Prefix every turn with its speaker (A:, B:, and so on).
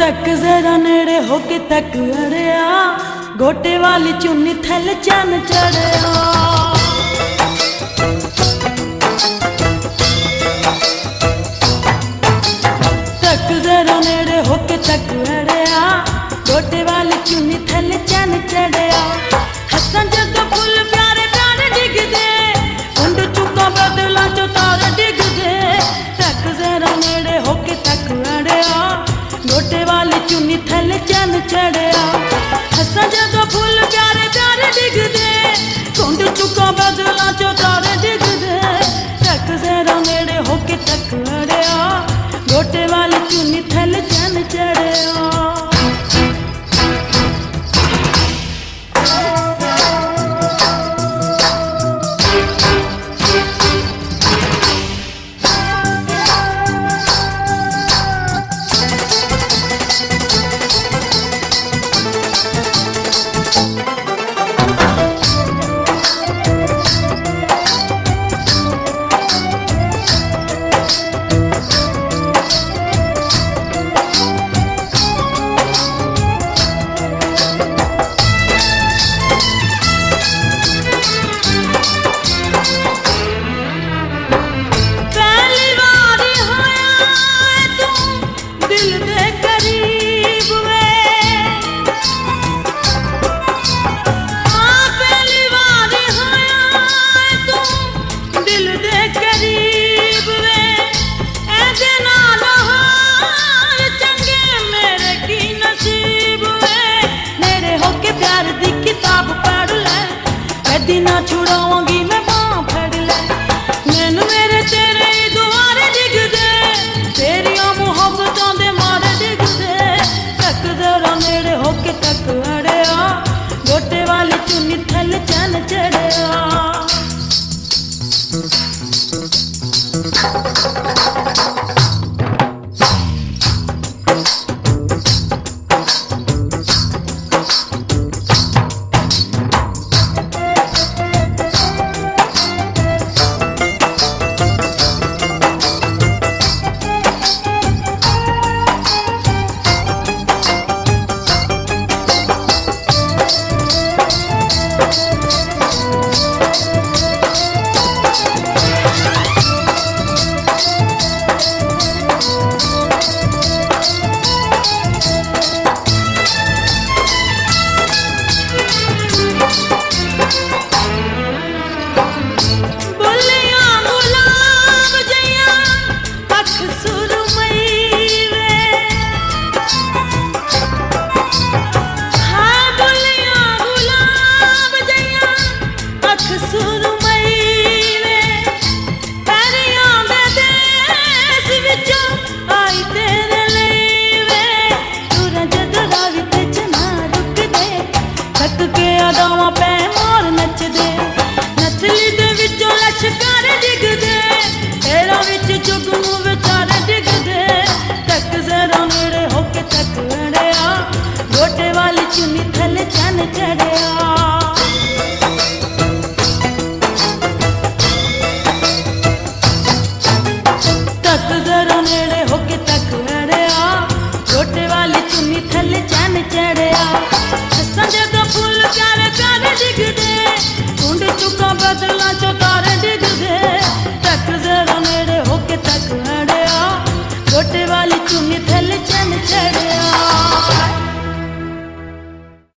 A: तक जरा नेड़े होके तक अड़िया, गोटे वाली चुन्नी थैले चन चढ़िया। तक जरा नेड़े होके तक अड़िया, गोटे वाली चुन्नी थैले चन चढ़िया। हसन जदों फुल प्यारे प्यारे डिगदे, उंड चुका बदला चो तारे डिगदे। तक जरा नेड़े होके तक अड़िया, गोटे वाली चुन्नी थैले चन चढ़िया। हसा जदों फुल प्यारे प्यारे डिगदे, कुंड चुका बदला चो तारे डिगदे। तक जरा नेड़े होके तक अड़िया, गोटे वाली चुन्नी थैले चन चढ़िया। ना छुड़ाऊंगी मैं बांह फड़ ले, मैनू मेरे तेरे ही दुआरे डिगदे, तेरियां मुहब्बतां दे मारे डिगदे। तक जरा नेड़े होके तक अड़िया, गोटे वाली चुन्नी थैले चन चढ़िया। गोटे वाली चुन्नी थैले चन चढ़े।